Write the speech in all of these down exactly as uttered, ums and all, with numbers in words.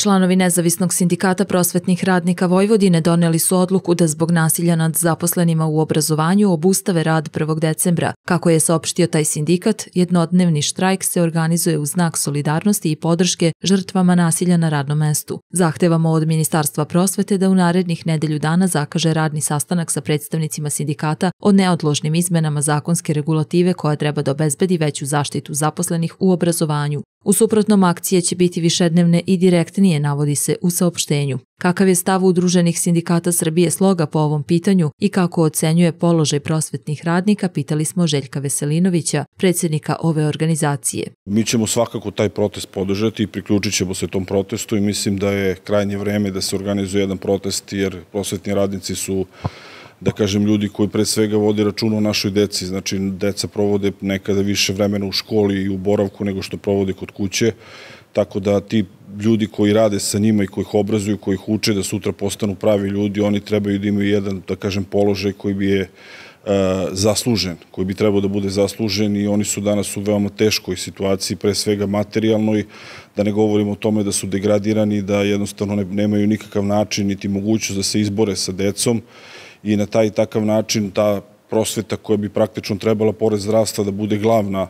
Članovi Nezavisnog sindikata prosvetnih radnika Vojvodine doneli su odluku da zbog nasilja nad zaposlenima u obrazovanju obustave rad prvog decembra. Kako je saopštio taj sindikat, jednodnevni štrajk se organizuje u znak solidarnosti i podrške žrtvama nasilja na radnom mestu. Zahtevamo od Ministarstva prosvete da u narednih nedelju dana zakaže radni sastanak sa predstavnicima sindikata o neodložnim izmenama zakonske regulative koja treba da obezbedi veću zaštitu zaposlenih u obrazovanju. U suprotnom, akcije će biti višednevne i direktnije, navodi se u saopštenju. Kakav je stav Udruženih sindikata Srbije Sloga po ovom pitanju i kako ocenjuje položaj prosvetnih radnika, pitali smo Željka Veselinovića, predsjednika ove organizacije. Mi ćemo svakako taj protest podržati i priključit ćemo se tom protestu i mislim da je krajnje vreme da se organizuje jedan protest, jer prosvetni radnici su, da kažem, ljudi koji pre svega vode računa o našoj deci. Znači, deca provode nekada više vremena u školi i u boravku nego što provode kod kuće, tako da ti ljudi koji rade sa njima i koji ih obrazuju, koji ih uče da sutra postanu pravi ljudi, oni trebaju da imaju jedan, da kažem, položaj koji bi je zaslužen, koji bi trebao da bude zaslužen, i oni su danas u veoma teškoj situaciji, pre svega materijalnoj, da ne govorimo o tome da su degradirani, da jednostavno nemaju nikakav način niti mogućnost da se izbore sa decom, i na taj takav način ta prosveta koja bi praktično trebala pored zdravstva da bude glavna,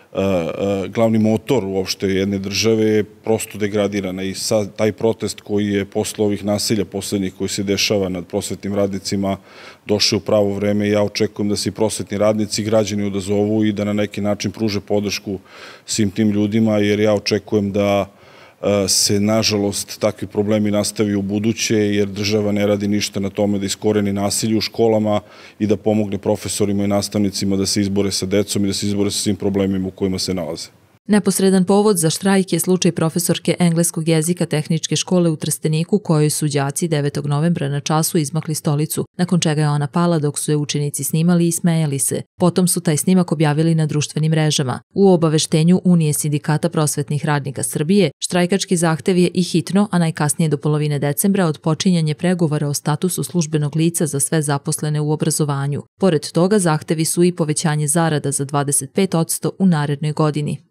glavni motor uopšte jedne države je prosto degradirana, i sad taj protest koji je posle ovih nasilja poslednjih koji se dešava nad prosvetnim radnicima došao u pravo vreme. Ja očekujem da se i prosvetni radnici i građani odazovu i da na neki način pruže podršku svim tim ljudima, jer ja očekujem da se, nažalost, takvi problemi nastavi u buduće, jer država ne radi ništa na tome da iskoreni nasilje u školama i da pomogne profesorima i nastavnicima da se izbore sa decom i da se izbore sa svim problemima u kojima se nalaze. Neposredan povod za štrajk je slučaj profesorke engleskog jezika Tehničke škole u Trsteniku, kojoj su đaci devetog novembra na času izmakli stolicu, nakon čega je ona pala dok su je učenici snimali i smejali se. Potom su taj snimak objavili na društvenim mrežama. U obaveštenju Unije sindikata prosvetnih radnika Srbije, štrajkački zahtev je i hitno, a najkasnije do polovine decembra, odpočinjanje pregovora o statusu službenog lica za sve zaposlene u obrazovanju. Pored toga, zahtevi su i povećanje zarada za dvadeset pet posto u narednoj godini.